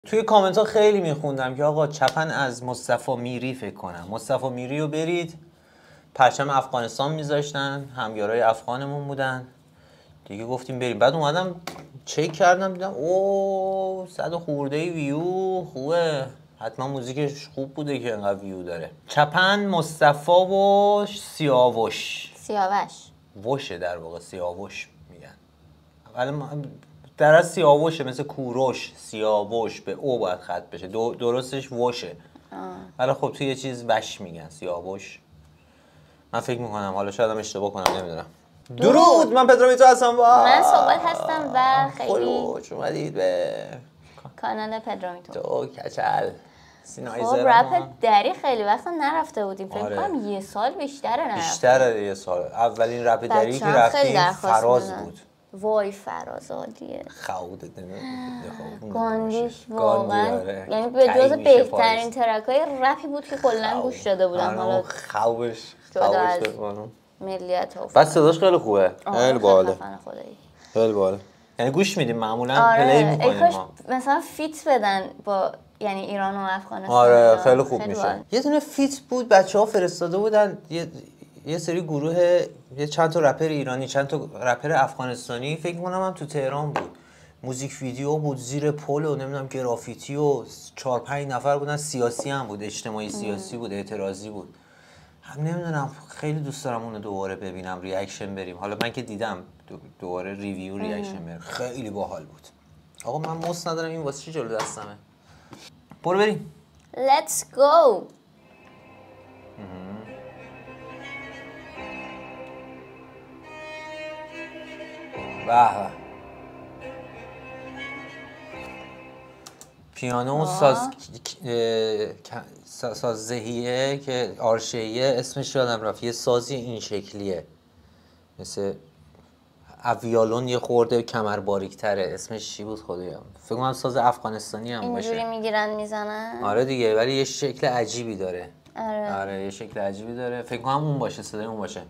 توی کامنت ها خیلی میخوندم که آقا چپن از مصطفی میری فکر کنم. مصطفی میری رو برید، پرچم افغانستان میذاشتن، همگرای افغانمون بودن دیگه، گفتیم بریم. بعد اومدم چک کردم دیدم اوه 100 خورده ویو، خوبه، حتما موزیکش خوب بوده که انقدر ویو داره. چپن مصطفی و سیاوش وشه در واقع، سیاوش میگن، ولی در از سیاوشه، مثل کوروش، سیاوش به او باید خط بشه، درستش وشه، ولی خب توی یه چیز وش میگن، سیاوش. من فکر میکنم، حالا شاید هم اشتباه کنم، نمیدونم. درود، من پدرامیتو هستم. من صحبت هستم و خیلی خوش اومدید به کانال پدرامیتو. تو کچل خب رپ دری خیلی وقتا نرفته بودیم، فکر کنم یه سال بیشتره نرفته. بیشتره یه سال. اولین رپ دری که رفتیم فراز بود. وای فراز عالیه. خود گاندیش واقعا یعنی به جز بهترین ترکای رپی بود که کلا گوش داده بودم. حالا خوبش ملیت ها. بس صداش خیلی خوبه. خیلی باحاله. خیلی باحاله. یعنی گوش میدیم معمولا پلی میکنیم ما. مثلا فیت بدن با یعنی ایران و افغانستان. آره خیلی خوب میشه. یه دونه فیت بود بچه‌ها فرستاده بودن، یه سری گروه، یه چند تا رپر ایرانی، چند تا رپر افغانستانی، فکر می‌کنم هم تو تهران بود. موزیک ویدیو بود زیر پل و نمیدونم گرافیتی و 4-5 نفر بودن، سیاسی هم بود، اجتماعی سیاسی بود، اعتراضی بود. هم نمیدونم، خیلی دوست دارم اونو دوباره ببینم، ریاکشن بریم. حالا من که دیدم دوباره ریویو ریاکشن بریم، خیلی باحال بود. آقا من مست ندارم، این واسه چی جلو دستمه؟ برو بریم. Let's go. به پیانو سازدهیه که آرشهیه، اسمش یادم رفت، یه سازی این شکلیه مثل اویالون، یه خورده کمر باریک‌تره. اسمش چی بود خدایا؟ فکر کنم ساز افغانستانی هم باشه. اینجوری میگیرن میزنن. آره دیگه، ولی یه شکل عجیبی داره. آره یه شکل عجیبی داره. فکر کنم اون باشه، صدای اون باشه.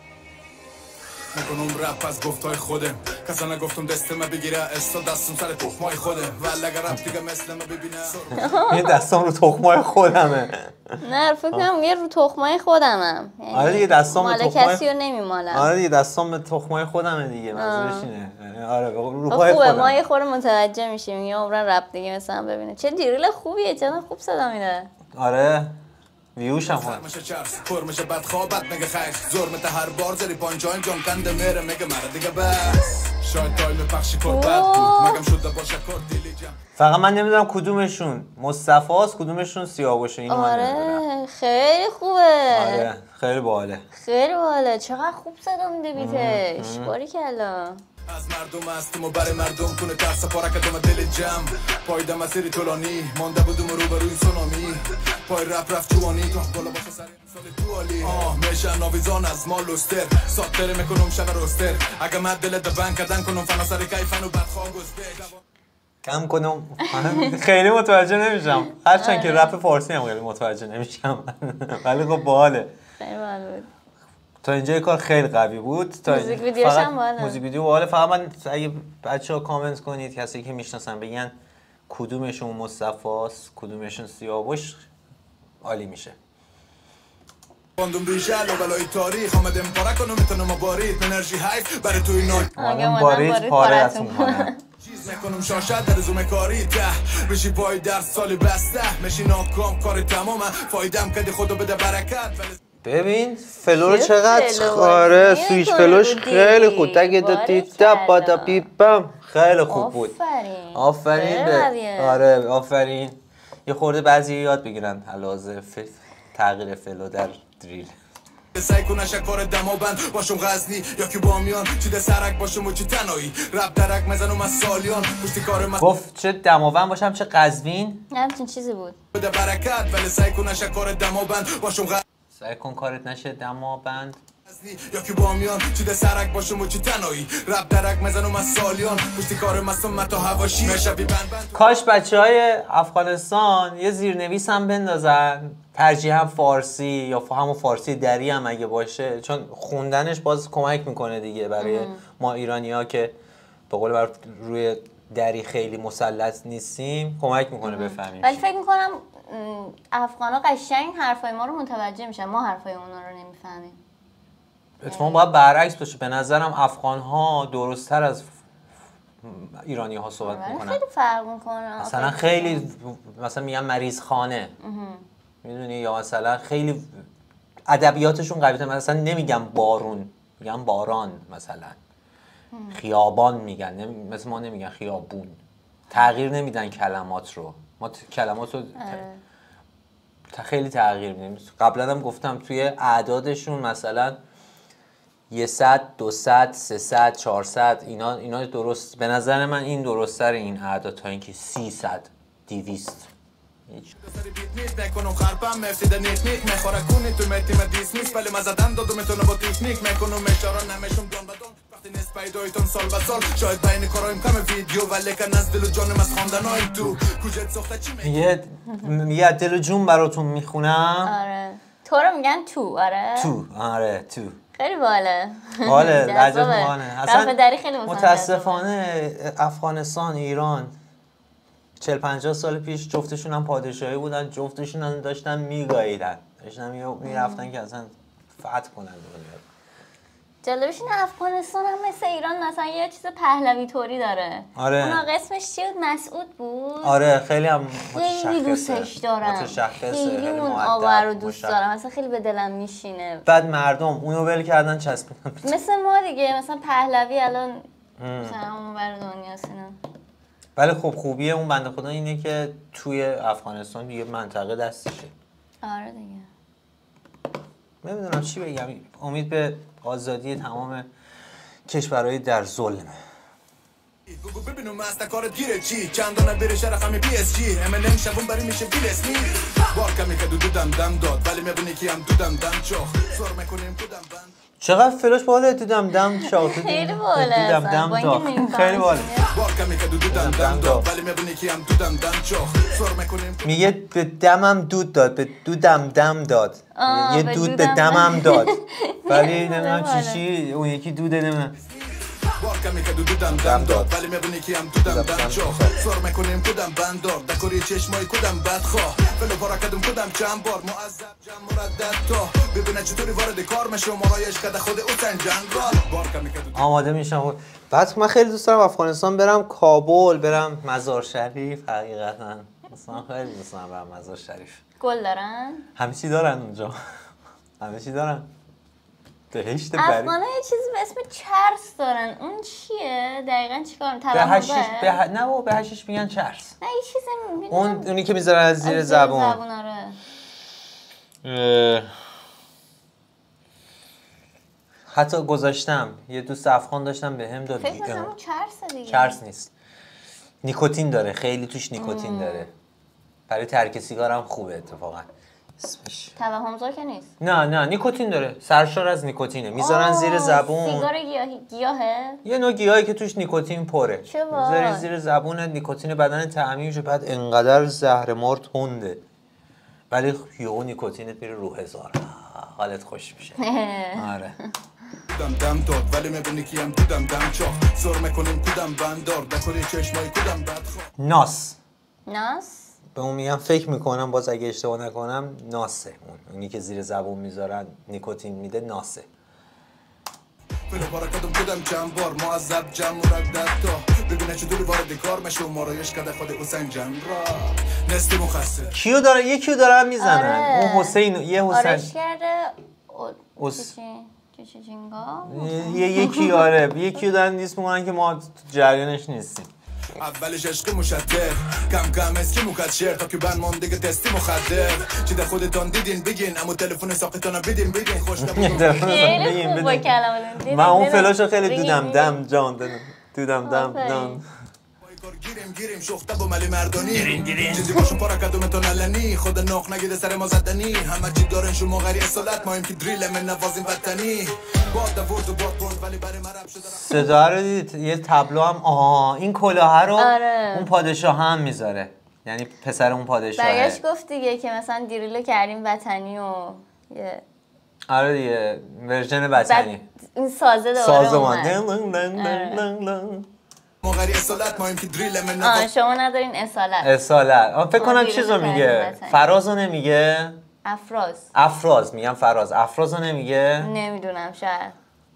میکنم رپ از گفتای خودم، کسا نگفتم دست ما بگیره، استا دستم سر تخمای خودم، ولی اگر رپ دیگه مثل ما ببینه این دستام رو تخمای خودمه. نه فکر کنم یه رو تخمای خودمم. آره دیگه دستام مال کسی رو نمیمالم. آره دیگه دستام به تخمای خودمه دیگه، منظورش اینه. آره رو پای خودم. ما یه خورده متوجه میشیم یه عمرن رپ دیگه مثلا ببینه. چه دیریل خوبیه، چقدر خوب صدا میده. آره ویوش هم میشه چرس پر میشه بد خوابت میگه خیش زرمت هر بار زری پانجاین جون کنده میره میگه مرا دیگه بس شاید تایم پخشی کد بد بود مگم شده باشه کد دیلی جم. فقط من نمیدونم کدومشون مصطفی است کدومشون سیاوشه. اینو من نمیدونم. خیلی خوبه. آره خیلی باحاله. خیلی باحاله. چقدر خوب صدا میده بیتش. باریکلا. از مردم هستم و برای مردم کنه ترس پارکدم دل جمع پایدم مسیری طولانی مانده بودم رو بروی سونامی پای رپ رفت جوانی تا بالا باشه سر سال دوالی میشن ناویزان از ما لوستر ساتر میکنم شب روستر اگه من دل دبن کردن کنم فنا سر کیفن و بدخواه گسته کم کنم. خیلی متوجه نمیشم، هرچند که رپ فارسی هم خیلی متوجه نمیشم، ولی خب باحاله. خیلی باحال بود. تا اینجا کار خیلی قوی بود. موزیک ویدیوش هم باحاله. موزیک ویدیو باحاله. فقط من اگه بچه‌ها کامنت کنید کسی که میشناسن بگن کدومشون مصطفی است کدومشون سیاوش، عالی میشه. باندم ریشل و بلای تاریخ آمدم پاره کنم میتونم بارید انرژی هایف برای توی نوک بارید پاره‌تون کنم. چیز نکنم شاشت در زوم کاری ته بشی پای در سالی بسته میشی ناکام کاری تمامه فایدم کدی خدا بده برکت. ببین فلو چقدر آره سویچ فلوش خیلی خوب. تگ دادی بادا پیپم خیلی خوب بود. آفرین آره آفرین. یه خورده بعضی یاد بگیرن علاوه تغییر فلو در دریل. سعی کنه شکار دمابند باشم غزنی یا که بامیان چی ده سرک باشم و چی تنایی رب درک مزنم از سالیان پشتی کار من گفت چه دماوند باشم چه قزوین همچین چیزی بود. بده برکت ولی سعی کنه شکار دمابند باشم سعی کن کارت نشه دماوند یا که بامیان چی ده سرک باشم و چی تنایی رب درک مزنم از سالیان پشتی کار مستم متا هواشی مشبی بند. کاش بچهای افغانستان یه زیرنویس هم بندازن، ترجیحاً فارسی یا همون فارسی دری هم اگه باشه، چون خوندنش باز کمک میکنه دیگه برای ما ایرانی‌ها که به قول روی دری خیلی مسلط نیستیم کمک میکنه بفهمیم. ولی فکر میکنم افغانا قشنگ حرفای ما رو متوجه میشن، ما حرفای اونا رو نمیفهمیم. اتفاقا باید برعکس باشه. به نظرم افغان‌ها درست‌تر از ایرانی‌ها صحبت میکنن. خیلی فرق میکنه. مثلا خیلی مثلا میگن مریض خانه. میدونی، یا مثلا خیلی ادبیاتشون قوی‌تره. مثلا نمیگن بارون، میگن باران. مثلا خیابان میگن، مثل ما نمیگن خیابون. تغییر نمیدن کلمات رو. ما کلمات رو خیلی تغییر میدیم. قبلا هم گفتم توی اعدادشون مثلا 100 200 300 400 اینا درست. به نظر من این درست‌تر این اعداد تا اینکه 300 200. میکنم خرپم مفید نیت میخوره کنی تو متی مدیس ولی مزدن دادو میتونه با تکنیک میکنم اشاره نمیشم دون بدون وقتی نس پیدایتون سال به سال شاید بین کارایم کم ویدیو ولی کن از دل و جانم از خواندنای تو کجت ساخته چی میگه دل و جون براتون میخونم. آره تو رو میگن تو. آره تو خیلی باله. لهجه باله. اصلا متاسفانه افغانستان ایران 40-50 سال پیش جفتشون هم پادشاهی بودن، جفتشون هم داشتن میگاییدن، داشتن میرفتن که اصلا فتح کنن دنیا. جالبش اینه افغانستان هم مثل ایران مثلا یه چیز پهلوی طوری داره. آره. اونا قسمش چی بود؟ مسعود بود. آره خیلی هم خیلی دوستش دارم. خیلی اون آوا رو دوست دارم. مثلا خیلی به دلم میشینه. بعد مردم اونو ول کردن چسبیدن. مثل ما دیگه، مثلا پهلوی الان مثلا اون بر دنیاست اینا. ولی خب خوبیه اون بنده خدا اینه که توی افغانستان یه منطقه دستشه. آره دیگه. نمیدونم چی بگم. امید به آزادی تمام کشورهای در ظلمه. ببینم مستکارت گیره چی چندانه بره شرخ همی پی اس جی املم شبون بری میشه بیلس می بار کمی که دودم دم داد ولی میبینی که هم دودم دم چاخ سر میکنیم کدم بند چقدر فلاش بالا دودم دم چاخ خیلی بالا دودم دم داد خیلی بالا. بار کمی که دودم دم داد ولی میبینی که هم دودم دم چاخ سر میکنیم میگه به دمم دود داد، به دودم دم داد. یه دود به دمم داد ولی نمیدونم چی اون یکی دوده نمیدونم. بار کمی که دودم دم داد ولی میبینی که هم دودم دم چاخ سر میکنیم کدم بندار دکوری چشمای کدم بدخواه بلو بارا کدم کدم چند بار معذب جمع مردد تا ببینه چطوری وارد کار میشم مرایش کده خود اوتن جنگال بار کمی که دودم آماده میشم. بعد من خیلی دوست دارم افغانستان برم، کابل برم، مزار شریف. حقیقتا مثلا خیلی دوست دارم برم مزار شریف. گل دارن؟ همه چی دارن اونجا. همه چی دارن. بهشت بری. افغانا یه چیزی به اسم چرس دارن. اون چیه؟ دقیقاً چیکار می‌کنن؟ به حشیش نه بابا به حشیش میگن چرس. نه یه چیزی می‌بینم. اونی که میذارن از زیر زبون. آره. حتی گذاشتم یه دوست افغان داشتم بهم داد. فکر کنم اون چرس دیگه. چرس نیست. نیکوتین داره، خیلی توش نیکوتین داره. برای ترک سیگار هم خوبه اتفاقا. اسمش توهمزا که نیست. نه نیکوتین داره، سرشار از نیکوتینه. میذارن زیر زبون. سیگار گیاهه؟ یه نوع گیاهی که توش نیکوتین پره. چه میذاری زیر زبون، نیکوتین بدن طعمی میشه، بعد انقدر زهرمار تنده ولی یهو نیکوتینت میره رو هزار، حالت خوش میشه. آره. دودم دم داد ولی میبینی که هم دودم دم چاخ سر میکنیم کدم بندار دکوری چشمای کدم بدخواه. ناس به اون میگم، فکر میکنم باز اگه اشتباه نکنم ناسه. اونی که زیر زبون میذارن نیکوتین میده ناسه. بلو بارا کدم چند بار معذب جمع مردد تا ببینه چطوری وارد کار میشه مرایش کده خود حسین جان را نستی مخصص کیو داره؟ یکی دارن میزنن. آره. اون حسین یه حسین آرش کرده چی جینگا یکی آره یکی دارن نیست میگن که ما جریانش نیستیم. اولش عشق مشتر کم کم اسکی مکشر تا که بند من دیگه تستی مخدر چی در خودتان دیدین بگین اما تلفن ساقتان بدین خوش خیلی خوب با کلمه. من اون فلاشو خیلی دودم دم جان دودم دم گیریم شخته با ملی مردانی چیزی باشون پارا کدومتون علنی خود ناخ نگیده سر ما زدنی همه چی دارن شما غری اصالت ما این که دریل من نوازیم وطنی باد دورد و باد برد ولی برای مرب شده صدا رو دید. یه تابلو هم این کلاه رو اون پادشاه هم میذاره، یعنی پسر اون پادشاهه. برگشت گفت دیگه که مثلا دریلو کردیم وطنی و یه آره دیگه ورژن وطنی. این سازه دوباره اومد. شما ندارین اصالت. اصالت فکر کنم چیزو میگه. فرازو نمیگه. افراز میگم. افرازو نمیگه. نمیدونم شاید.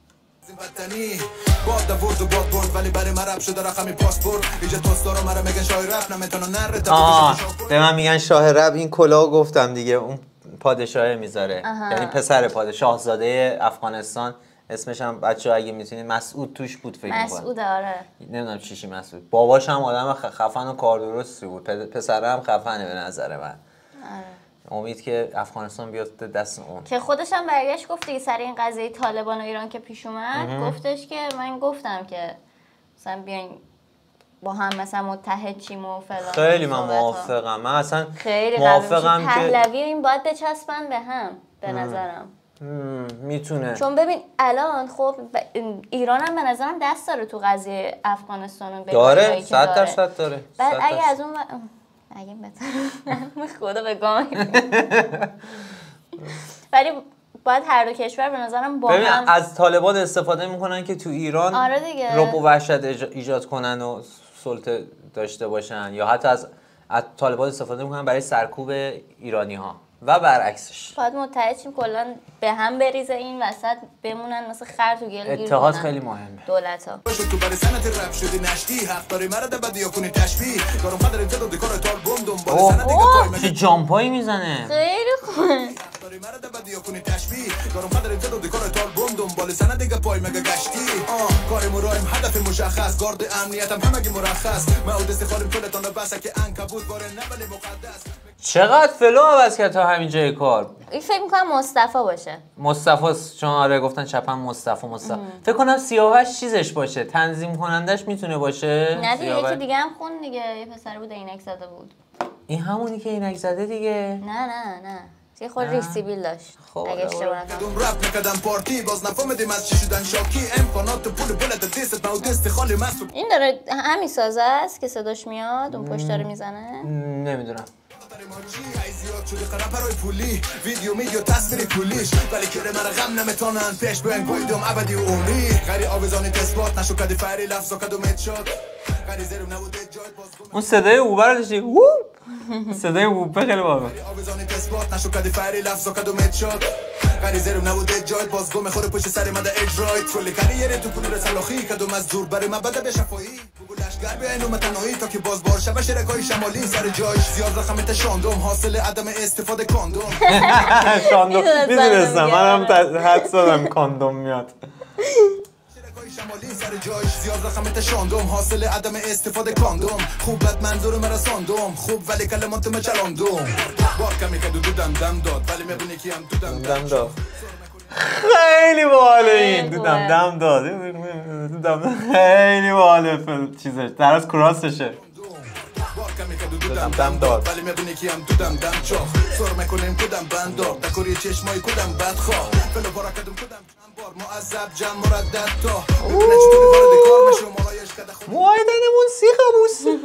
به من میگن شاه رپ. این کلاهو گفتم دیگه، اون پادشاه میذاره، یعنی پسر پادشاه، شاهزاده افغانستان. اسمش هم بچه‌ها اگه میتونید مسعود توش بود فکر می‌کنم. مسعود آره. نمیدونم چیشی مسعود. باباش هم آدم خفن و کار درستی بود. پسره هم خفنه به نظر من. امید که افغانستان بیاد دست اون. که خودش هم برگشت گفت دیگه سر این قضیه طالبان و ایران که پیش اومد، گفتش که من گفتم که مثلا بیاین با هم مثلا متحد چیم و فلان. خیلی من موافقم. من اصلا خیلی موافقم که پهلوی این باید بچسبن به هم به نظرم. میتونه. چون ببین الان خب ایران هم به نظرم دست داره تو قضیه افغانستان. داره 100% داره. بعد اگه از اون اگه بهتر خدا به گام. ولی باید هر دو کشور به نظرم با هم از طالبان استفاده میکنن که تو ایران آره دیگه رعب و وحشت ایجاد کنن و سلطه داشته باشن، یا حتی از طالبان استفاده میکنن برای سرکوب ایرانی ها و برعکسش. باید متحد شیم کلا به هم بریزه این وسط بمونن مثل خر تو گل گیر. اتحاد خیلی مهمه. دولت‌ها تو برای سنت رپ شدی نشتی حق داری مرد بدیا کنی تشبیه دارم قدر انت دو دکار تال بوم دنبال سنت دیگه پای چه جامپایی میزنه. خیلی خوبه. داری مرد بدیا کنی تشبیه دارم قدر انت دو دکار تال بوم دنبال سنت دیگه پای مگه گشتی کار مرایم هدف مشخص گارد امنیتم همگی مرخص من اود استخالیم کلتان بس که عنکبوت باره نبل مقدس. چقدر فلو عوض کرد تا همین جای کار. این فکر می‌کنم مصطفی باشه. مصطفی چون آره گفتن چپن مصطفی. فکر کنم سیاوش چیزش باشه، تنظیم کنندش میتونه باشه. نه دیگه یکی دیگه هم خون دیگه، یه پسر بود عینک زده بود. این همونی که عینک زده دیگه. نه یه خود ریسیبیل داشت. خب اگه اشتباه نکنم. رپ می‌کردم پارتی باز نفهمیدیم از چی شدن شاکی امکانات پول بلد دست ما دست خالی مست. این داره همین سازه است که صداش میاد اون پشت داره میزنه. نمیدونم. زیاد شده قرار پولی ویدیو میگه تصویر پولیش ولی که من غم نمیتونن پیش بین گویدم ابدی و عمری غری آویزانی تسبات نشو کدی فری لفظ کدو متشاد غری زرم نبوده جای باز اون صدای اوبر داشتی صدای اوبر خیلی باحال. آویزانی تسبات نشو کدی فری لفظ کدو متشاد غری زرم نبوده جای باز گم خور پشت سر من اجرای کلی کاریر تو پول رسالخی کدو مزدور برای من بده به شفایی بولشگر به اینو متنایی تا که باز بار شب شرکای شمالی سر جایش زیاد رقمت شاندوم حاصل عدم استفاده کاندوم. کاندوم میدونستم منم حدس دادم کاندوم میاد. شرکای شمالی سر جایش زیاد رقمت شاندوم حاصل عدم استفاده کاندوم خوب بد منظور مرا ساندوم خوب ولی کلمات مچلاندوم بار کمی که دودم دم داد ولی میبینی که هم دودم داد. خیلی باحاله این دودم دم داد. خیلی باحاله چیزش در از کراسشه. دودم دم داد ولی میبینی که هم دودم دم چاخ سر میکنیم کدم بندار دکوری چشمای کدم بدخواه فلو پارا کدم کدم بار معذب جمع مردد تا ببینه چطوری وارد کار میشم مالایش کده خود موایدنمون سیخه بوس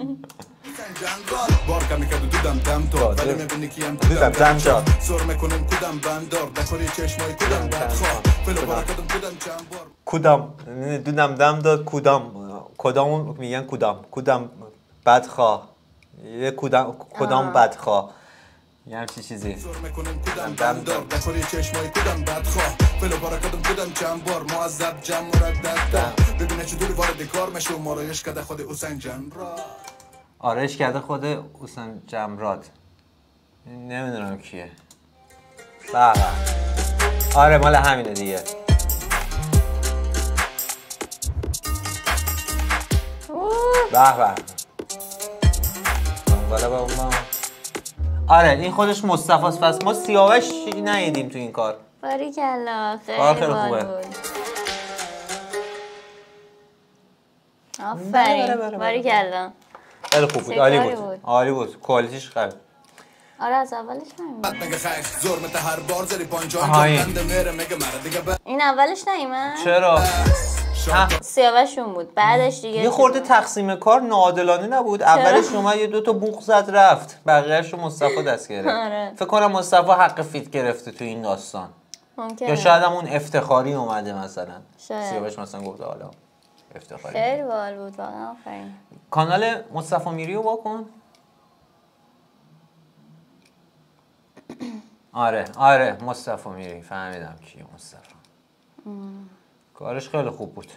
بار کمی که دودم دم داد ولی میبینی که هم دودم دم چاخ سر میکنیم کدم بندار دکوری چشمای کدم بدخواه فلو پارا کدم کدم چند بار کدام دودم دم داد کدام میگن کدام بدخواه یه کدام بدخواه یه همچی چیزی. سر میکنیم کدم دم دار دکوری چشمای کدم بدخواه فلو پارا کدم کدم چند بار معذب جمع مردد ببینه چطوری وارد کار میشم مارایش کده خود حسین جمراد. آرایش کرده خود حسین جمراد. نمیدونم کیه. بله آره مال همینه دیگه. به آره این خودش مصطفی‌ست. پس ما سیاوش ندیدیم تو این کار. باریکلا خیلی خوبه. آفرین باریکلا خیلی خوب بود. عالی بود کوالیتیش خیلی. آره از اولش نمی‌دونم. مگه خیلی زور مت هر بار زری پانجان میره مگه مرد دیگه این اولش نیومد؟ چرا؟ سیاوشون بود بعدش دیگه یه خورده تقسیم کار ناعادلانه نبود. اولش اومد یه دوتا بوق زد رفت بقیه‌اشو مصطفی دست گرفت. فکر کنم مصطفی حق فیت گرفته تو این داستان. ممکنه. یا شاید هم اون افتخاری اومده مثلا سیاوش مثلا گفته حالا افتخاری. خیلی باحال بود واقعا. آفرین. کانال مصطفی میری رو واکن. آره مصطفی میری، فهمیدم کیه مصطفی. کارش خیلی خوب بود.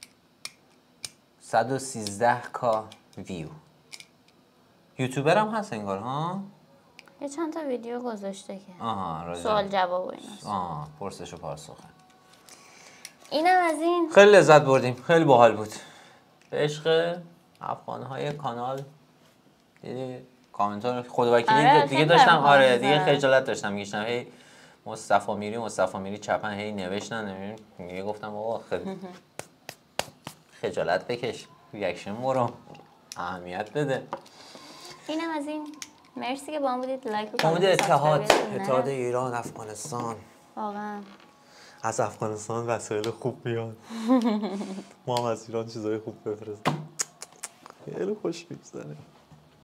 113k ویو. یوتیوبر هم هست انگار ها. یه چند تا ویدیو گذاشته که آها سوال جواب و ایناست. پرسش و پاسخه. اینم از این. خیلی لذت بردیم، خیلی باحال بود. به عشق افغان‌های کانال دیدی کامنت ها خداوکیلی دیگه داشتم. آره دیگه خجالت داشتم میگشتم هی مصطفی میری چپن هی نوشتن دیگه گفتم آقا خجالت بکش، ریاکشن برو، اهمیت بده. اینم از این. مرسی که با هم بودید. لایک و کامنت کامنت اتحاد ایران افغانستان. واقعا از افغانستان وسایل خوب میاد. ما هم از ایران چیزای خوب بفرستیم. خیلی خوش میگذره.